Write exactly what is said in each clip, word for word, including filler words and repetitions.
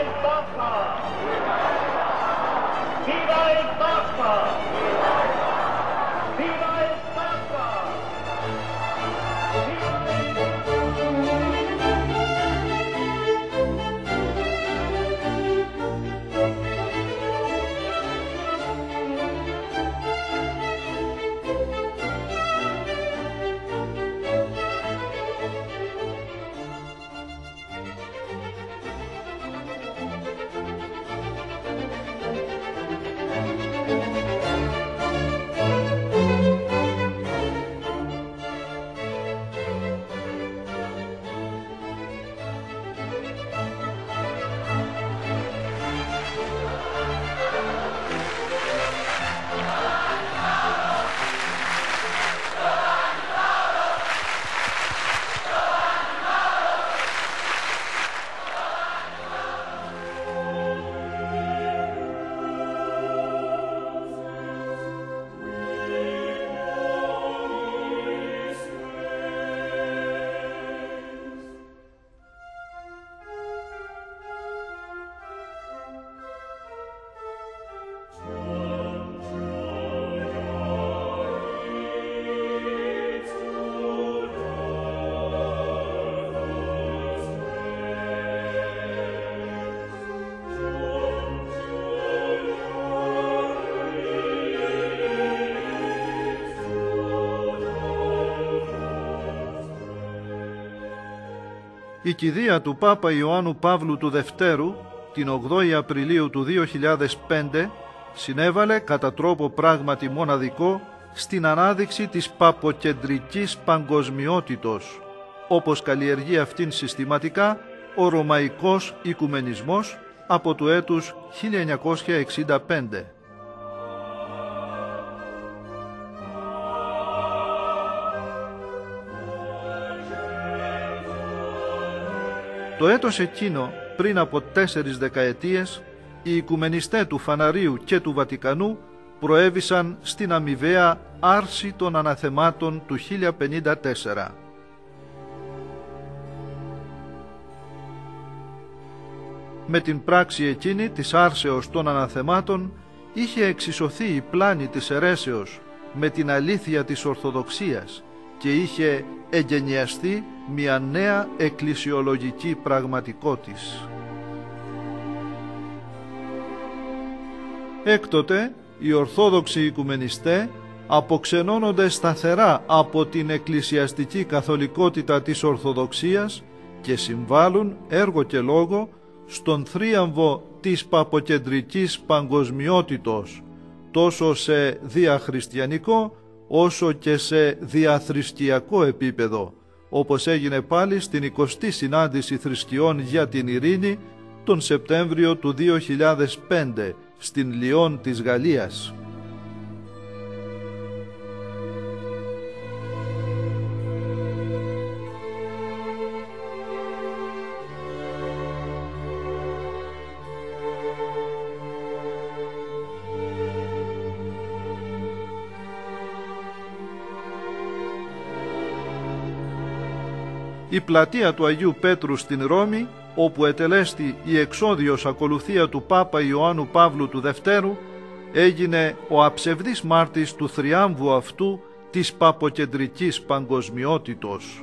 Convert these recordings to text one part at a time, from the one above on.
el Papa! Viva el Papa! Viva el Papa! Η κηδεία του Πάπα Ιωάννου Παύλου του Δευτέρου την ογδόη Απριλίου του δύο χιλιάδες πέντε συνέβαλε κατά τρόπο πράγματι μοναδικό στην ανάδειξη της παποκεντρικής παγκοσμιότητος, όπως καλλιεργεί αυτήν συστηματικά ο Ρωμαϊκός Οικουμενισμός από του έτους χίλια εννιακόσια εξήντα πέντε. Το έτος εκείνο, πριν από τέσσερις δεκαετίες, οι οικουμενιστέ του Φαναρίου και του Βατικανού προέβησαν στην αμοιβαία άρση των αναθεμάτων του χίλια πενήντα τέσσερα. Με την πράξη εκείνη της άρσεως των αναθεμάτων είχε εξισωθεί η πλάνη της αιρέσεως με την αλήθεια της Ορθοδοξίας και είχε εγκαινιαστεί μια νέα εκκλησιολογική πραγματικότης. Έκτοτε οι Ορθόδοξοι Οικουμενιστέ αποξενώνονται σταθερά από την εκκλησιαστική καθολικότητα της Ορθοδοξίας και συμβάλλουν έργο και λόγο στον θρίαμβο της παποκεντρικής παγκοσμιότητος, τόσο σε διαχριστιανικό όσο και σε διαθρησκειακό επίπεδο, όπως έγινε πάλι στην εικοστή συνάντηση θρησκειών για την ειρήνη τον Σεπτέμβριο του δύο χιλιάδες πέντε στην Λιόν της Γαλλίας. Η πλατεία του Αγίου Πέτρου στην Ρώμη, όπου ετελέστη η εξόδιος ακολουθία του Πάπα Ιωάννου Παύλου του Δευτέρου, έγινε ο αψευδής μάρτης του θριάμβου αυτού της παποκεντρικής παγκοσμιότητος.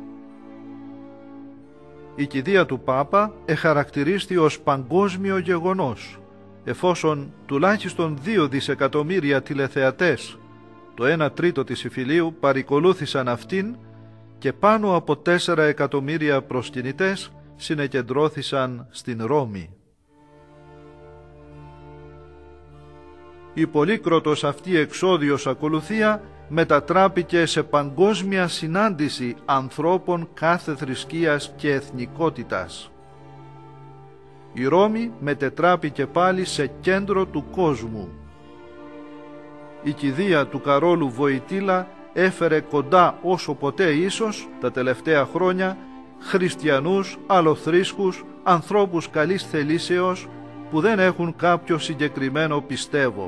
Η κηδεία του Πάπα εχαρακτηρίστη ως παγκόσμιο γεγονός, εφόσον τουλάχιστον δύο δισεκατομμύρια τηλεθεατές, το ένα τρίτο της υφηλίου, παρικολούθησαν αυτήν και πάνω από τέσσερα εκατομμύρια προσκυνητές συνεκεντρώθησαν στην Ρώμη. Η πολύκροτος αυτή εξόδιος ακολουθία μετατράπηκε σε παγκόσμια συνάντηση ανθρώπων κάθε θρησκείας και εθνικότητας. Η Ρώμη μετετράπηκε πάλι σε κέντρο του κόσμου. Η κηδεία του Καρόλου Βοητήλα έφερε κοντά όσο ποτέ ίσως τα τελευταία χρόνια χριστιανούς, αλλοθρήσκους, ανθρώπους καλής θελήσεως που δεν έχουν κάποιο συγκεκριμένο πιστεύω.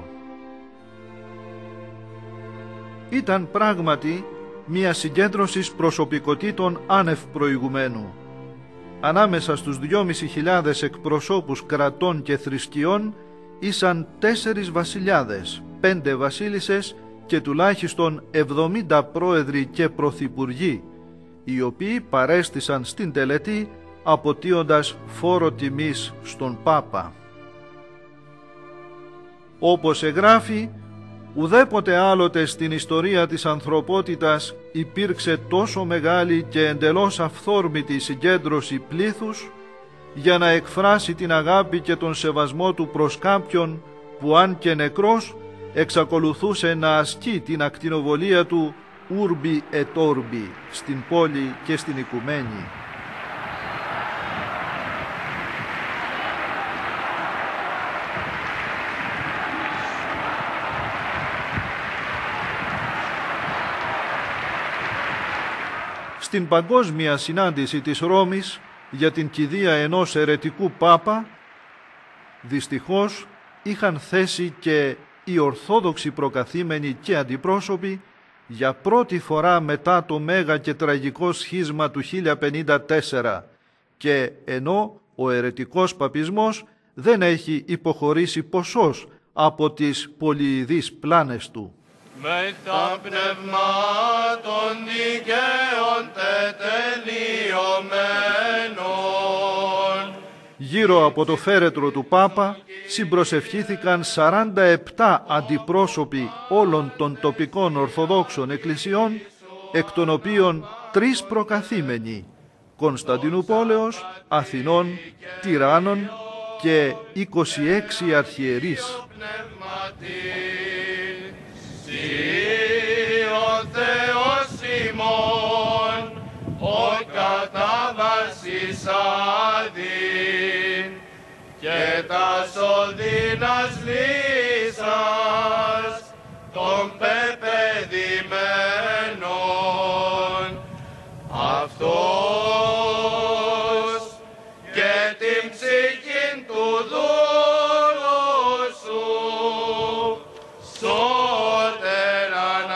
Ήταν πράγματι μια συγκέντρωση προσωπικότητων άνευ προηγουμένου. ανάμεσα στους δυόμισι χιλιάδες εκπροσώπους κρατών και θρησκειών ήσαν τέσσερις βασιλιάδες, πέντε βασίλισσες και τουλάχιστον εβδομήντα πρόεδροι και πρωθυπουργοί, οι οποίοι παρέστησαν στην τελετή αποτείοντας φόρο τιμής στον Πάπα. Όπως εγγράφει, ουδέποτε άλλοτε στην ιστορία της ανθρωπότητας υπήρξε τόσο μεγάλη και εντελώς αυθόρμητη συγκέντρωση πλήθους για να εκφράσει την αγάπη και τον σεβασμό του προς κάποιον που, αν και νεκρός, εξακολουθούσε να ασκεί την ακτινοβολία του urbi et orbi στην πόλη και στην οικουμένη. Στην παγκόσμια συνάντηση της Ρώμης για την κηδεία ενός αιρετικού Πάπα, δυστυχώς είχαν θέσει και οι Ορθόδοξοι προκαθήμενοι και αντιπρόσωποι για πρώτη φορά μετά το μέγα και τραγικό σχίσμα του χίλια πενήντα τέσσερα, και ενώ ο αιρετικός παπισμός δεν έχει υποχωρήσει ποσός από τις πολυειδείς πλάνες του. Με τα πνευμάτων δικαίων τετελειωμένων. Γύρω από το φέρετρο του Πάπα συμπροσευχήθηκαν σαράντα επτά αντιπρόσωποι όλων των τοπικών Ορθοδόξων εκκλησιών, εκ των οποίων τρεις προκαθήμενοι, Κωνσταντινούπολεως, Αθηνών, Τυράννων και είκοσι έξι αρχιερείς. Ο Θεός ημών, ο κατάβασης άδειν, και τας οδύνας λύσας των πεπαιδημένων, αυτός και την ψυχήν του δούλου σου σώτερ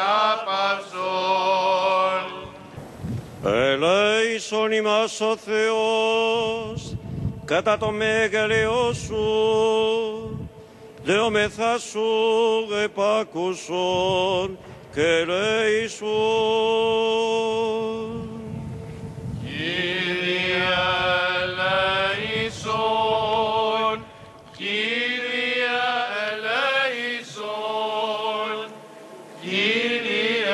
ανάπαυσον. Ελέησον ημάς ο Θεός κατά το μέγαλεό σου, δεόμεθά σου επάκουσον και ελέησον. Κύριε ελέησον, Κύριε ελέησον, Κύριε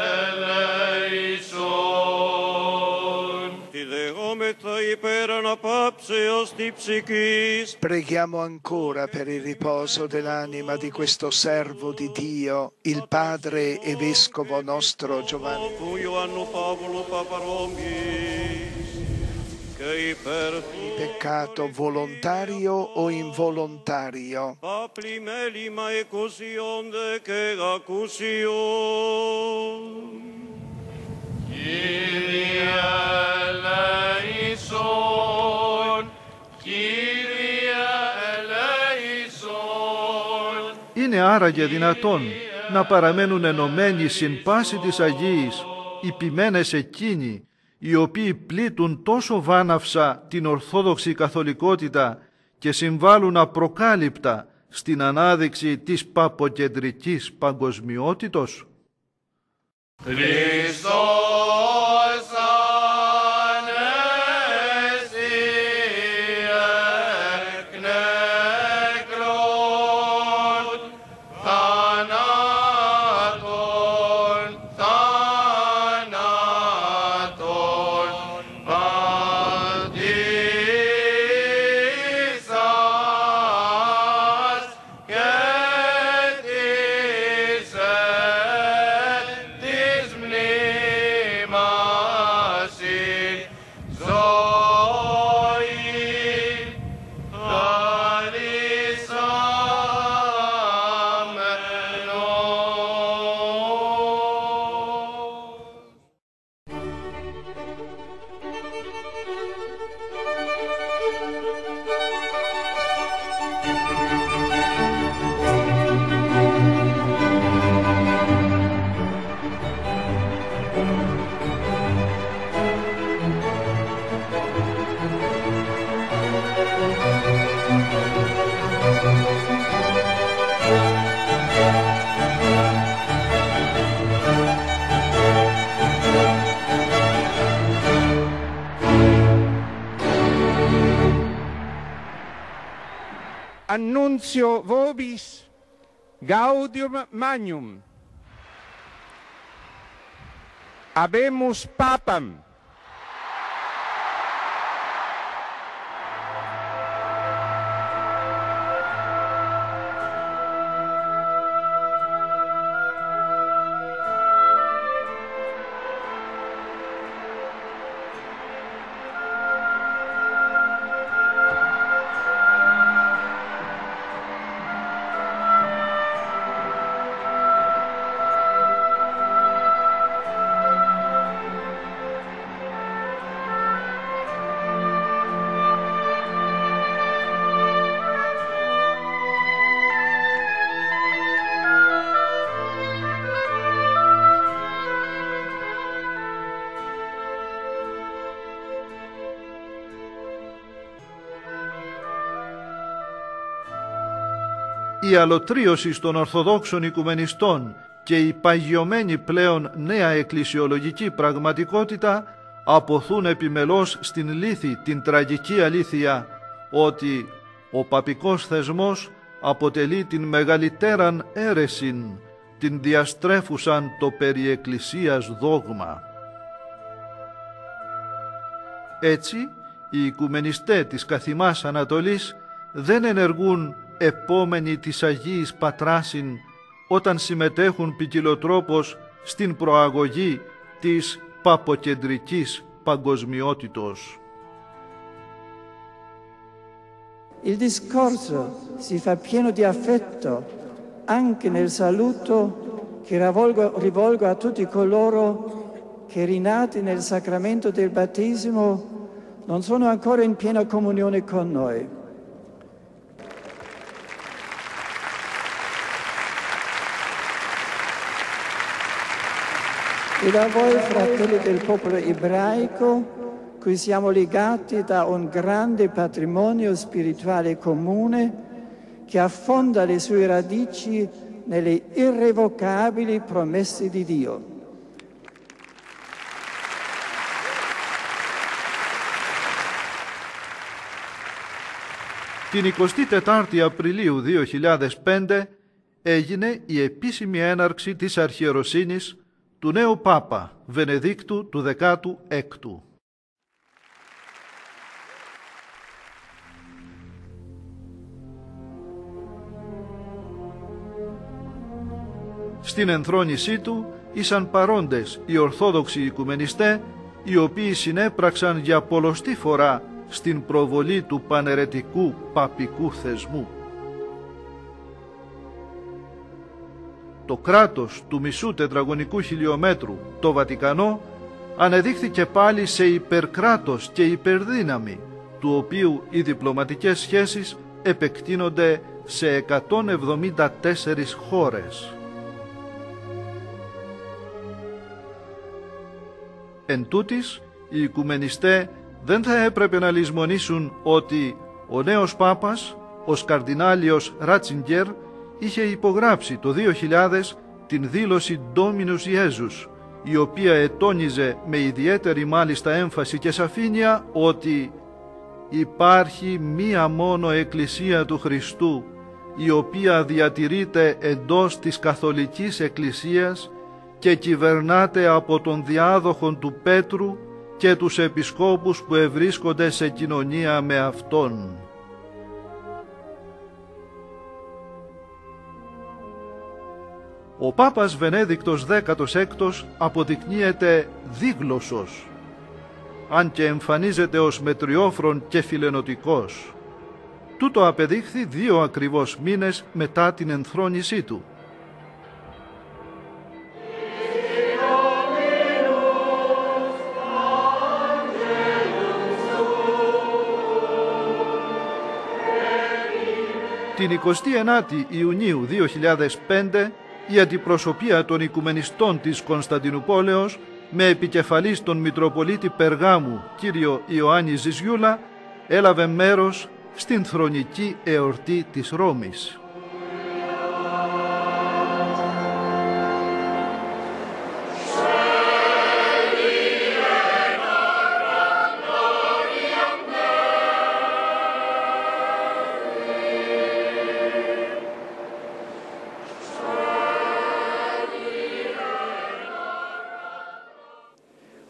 ελέησον. Τη δεόμεθα υπέρ αναπάψεως τη ψυχής. Preghiamo ancora per il riposo dell'anima di questo servo di Dio, il padre e vescovo nostro Giovanni. Του Ιωάννου Παύλου Παπαρόμης και υπέρ του Peccato volontario o involontario. απλημέλημα εκουσιόντε και ακουσιών. Κύριε ελέησον, Κύριε ελέησον. Είναι άραγε δυνατόν να παραμένουν ενωμένοι συν πάση της Αγίης οι ποιμένες εκείνοι οι οποίοι πλήττουν τόσο βάναυσα την Ορθόδοξη Καθολικότητα και συμβάλλουν απροκάλυπτα στην ανάδειξη της παποκεντρικής παγκοσμιότητος? Χριστός ανέστη εκ νεκρών, θανάτων, θανάτων πατήσας και της της μνήμης annuncio vobis gaudium magnum. Habemus papam. Η αλωτρίωση των Ορθοδόξων Οικουμενιστών και η παγιωμένη πλέον νέα εκκλησιολογική πραγματικότητα αποθούν επιμελώς στην λύθη την τραγική αλήθεια ότι ο παπικός θεσμός αποτελεί την μεγαλύτεραν αίρεσιν, την διαστρέφουσαν το περί εκκλησίας δόγμα. Έτσι, οι οικουμενιστές της καθημάς Ανατολής δεν ενεργούν επόμενοι της Αγίης Πατράσιν όταν συμμετέχουν ποικιλοτρόπως στην προαγωγή της παποκεντρικής παγκοσμιότητος. Il discorso si fa pieno di affetto anche nel saluto che rivolgo, rivolgo a tutti coloro che rinati nel sacramento del battesimo non sono ancora in piena comunione con noi. Ed a voi, fratelli del popolo ebraico, cui siamo legati da un grande patrimonio spirituale comune che affonda le sue radici nelle irrevocabili promesse di Dio. Την εικοστή τετάρτη Απριλίου δύο χιλιάδες πέντε έγινε η επίσημη έναρξη της αρχιεροσύνης του νέου Πάπα Βενεδίκτου του δεκάτου έκτου. Στην ενθρόνησή του ήσαν παρόντες οι Ορθόδοξοι Οικουμενιστές, οι οποίοι συνέπραξαν για πολλοστή φορά στην προβολή του παναιρετικού παπικού θεσμού. Το κράτος του μισού τετραγωνικού χιλιόμετρου, το Βατικανό, ανεδείχθηκε πάλι σε υπερκράτος και υπερδύναμη, του οποίου οι διπλωματικές σχέσεις επεκτείνονται σε εκατόν εβδομήντα τέσσερις χώρες. Εν τούτοις, οι οικουμενιστές δεν θα έπρεπε να λησμονήσουν ότι ο νέος Πάπας, ο Καρδινάλιος Ράτσιγκερ, είχε υπογράψει το δύο χιλιάδες την δήλωση Dominus Iesus, η οποία ετώνιζε με ιδιαίτερη μάλιστα έμφαση και σαφήνεια ότι υπάρχει μία μόνο Εκκλησία του Χριστού, η οποία διατηρείται εντός της Καθολικής Εκκλησίας και κυβερνάται από τον διάδοχον του Πέτρου και τους επισκόπους που ευρίσκονται σε κοινωνία με Αυτόν. Ο Πάπας Βενέδικτος δέκατος έκτος αποδεικνύεται δίγλωσσος, αν και εμφανίζεται ως μετριόφρον και φιλενωτικός. Τούτο απεδείχθη δύο ακριβώς μήνες μετά την ενθρόνησή του. Την εικοστή ενάτη Ιουνίου δύο χιλιάδες πέντε η αντιπροσωπεία των Οικουμενιστών της Κωνσταντινουπόλεως με επικεφαλής τον Μητροπολίτη Περγάμου κύριο Ιωάννη Ζιζιούλα έλαβε μέρος στην θρονική εορτή της Ρώμης.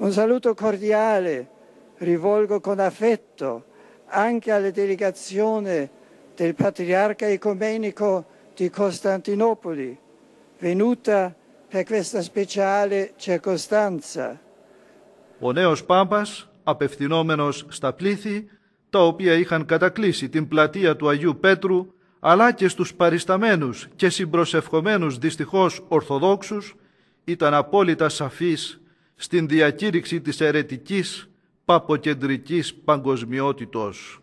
Un saluto cordiale rivolgo con affetto anche alla delegazione del Patriarca Ecumenico di Costantinopoli, venuta per questa speciale circostanza. Ο νέος Πάπας, απευθυνόμενος στα πλήθη, τα οποία είχαν κατακλείσει την πλατεία του Αγίου Πέτρου, αλλά και στους παρισταμένους και συμπροσευχομένους δυστυχώς Ορθοδόξους, ήταν απόλυτα σαφής στην διακήρυξη της αιρετικής παποκεντρικής παγκοσμιότητος.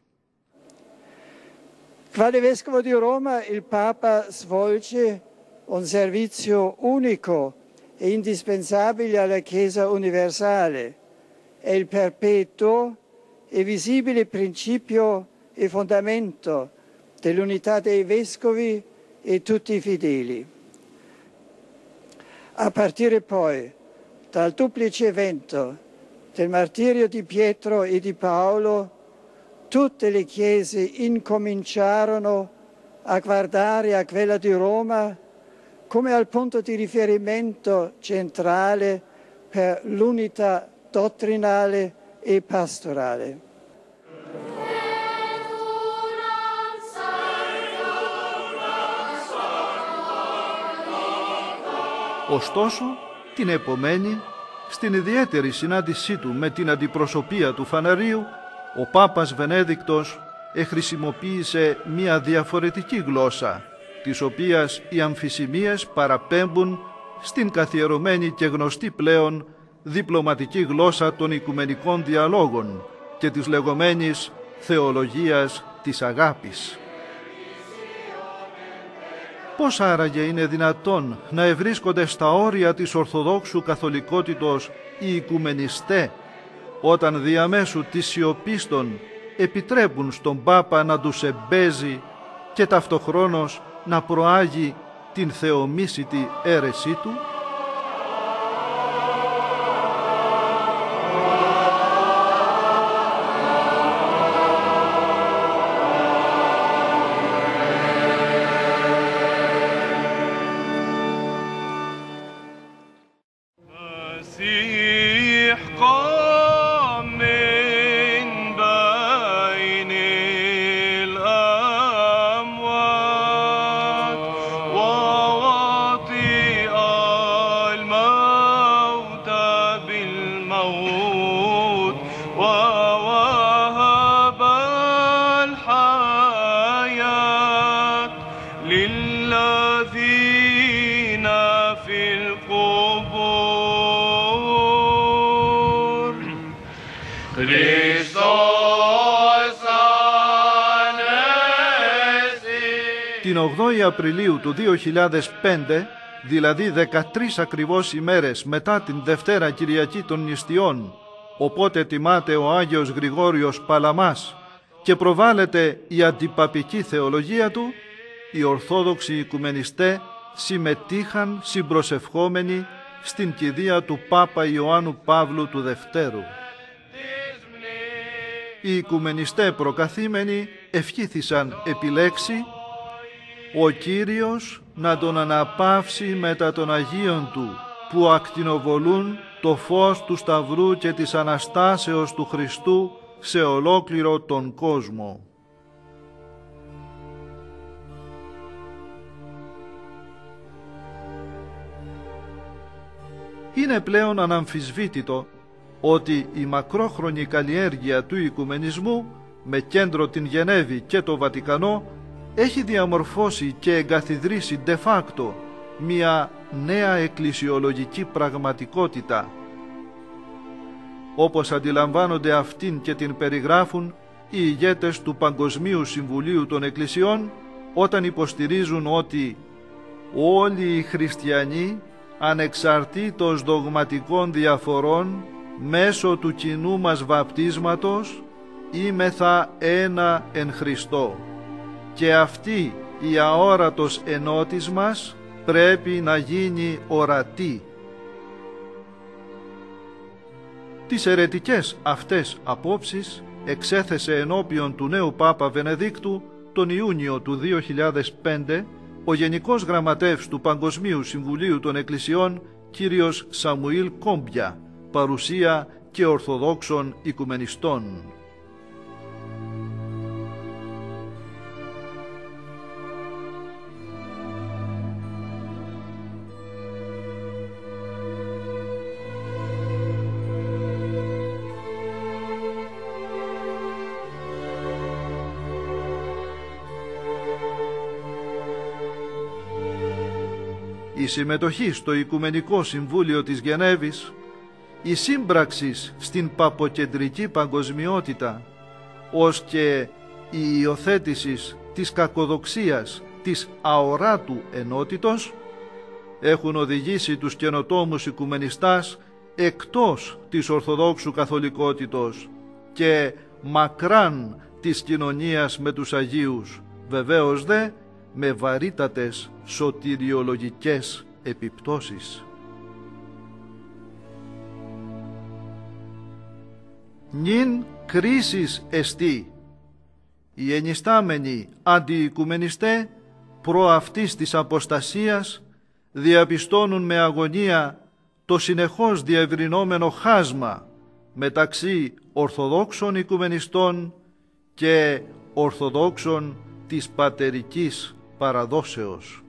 Quale Vescovo di Roma, il Papa svolge un servizio unico e indispensabile alla Chiesa universale. È il perpetuo e visibile principio e fondamento dell'unità dei Vescovi e tutti i fedeli. A partire poi dal duplice evento del martirio di Pietro e di Paolo, tutte le chiese incominciarono a guardare a quella di Roma come al punto di riferimento centrale per l'unità dottrinale e pastorale. Ωστόσο, την επομένη, στην ιδιαίτερη συνάντησή του με την αντιπροσωπεία του Φαναρίου, ο Πάπας Βενέδικτος εχρησιμοποίησε μια διαφορετική γλώσσα, της οποίας οι αμφισημίες παραπέμπουν στην καθιερωμένη και γνωστή πλέον διπλωματική γλώσσα των οικουμενικών διαλόγων και της λεγόμενης θεολογίας της αγάπης. Πώς άραγε είναι δυνατόν να ευρίσκονται στα όρια της Ορθοδόξου καθολικότητος οι οικουμενιστέ, όταν διαμέσου της σιωπής των επιτρέπουν στον Πάπα να τους εμπέζει και ταυτοχρόνως να προάγει την θεομίσητη αίρεσή του? Την ογδόη Απριλίου του δύο χιλιάδες πέντε, δηλαδή δεκατρείς ακριβώς ημέρες μετά την Δευτέρα Κυριακή των Νηστιών, οπότε τιμάται ο Άγιος Γρηγόριος Παλαμάς και προβάλλεται η αντιπαπική θεολογία του, οι Ορθόδοξοι Οικουμενιστέ συμμετείχαν συμπροσευχόμενοι στην κηδεία του Πάπα Ιωάννου Παύλου του Δευτέρου. Οι Οικουμενιστέ προκαθήμενοι ευχήθησαν επιλέξει ο Κύριος να τον αναπαύσει μετά των Αγίων Του, που ακτινοβολούν το φως του Σταυρού και της Αναστάσεως του Χριστού σε ολόκληρο τον κόσμο. Είναι πλέον αναμφισβήτητο ότι η μακρόχρονη καλλιέργεια του οικουμενισμού με κέντρο την Γενέβη και το Βατικανό έχει διαμορφώσει και εγκαθιδρύσει de facto μια νέα εκκλησιολογική πραγματικότητα. Όπως αντιλαμβάνονται αυτήν και την περιγράφουν οι ηγέτες του Παγκοσμίου Συμβουλίου των Εκκλησιών, όταν υποστηρίζουν ότι όλοι οι χριστιανοί, ανεξαρτήτως δογματικών διαφορών, μέσω του κοινού μας βαπτίσματος είμεθα ένα εν Χριστώ, και αυτή η αόρατος ενότης μας πρέπει να γίνει ορατή. Τις αιρετικές αυτές απόψεις εξέθεσε ενώπιον του νέου Πάπα Βενεδίκτου τον Ιούνιο του δύο χιλιάδες πέντε ο Γενικός Γραμματεύς του Παγκοσμίου Συμβουλίου των Εκκλησιών, κύριος Σαμουήλ Κόμπια, παρουσία και Ορθοδόξων οικουμενιστών. Η συμμετοχή στο Οικουμενικό Συμβούλιο της Γενέβης, η σύμπραξη στην παποκεντρική παγκοσμιότητα, ως και η υιοθέτηση της κακοδοξίας της αοράτου ενότητος, έχουν οδηγήσει τους καινοτόμους οικουμενιστάς εκτός της Ορθοδόξου καθολικότητος και μακράν της κοινωνίας με τους Αγίους, βεβαίως δε με βαρύτατες σωτηριολογικές επιπτώσεις. Νυν κρίσις εστί. Οι ενιστάμενοι αντιοικουμενιστέ προ αυτής της αποστασίας διαπιστώνουν με αγωνία το συνεχώς διευρυνόμενο χάσμα μεταξύ Ορθοδόξων οικουμενιστών και Ορθοδόξων της πατερικής παραδόσεως.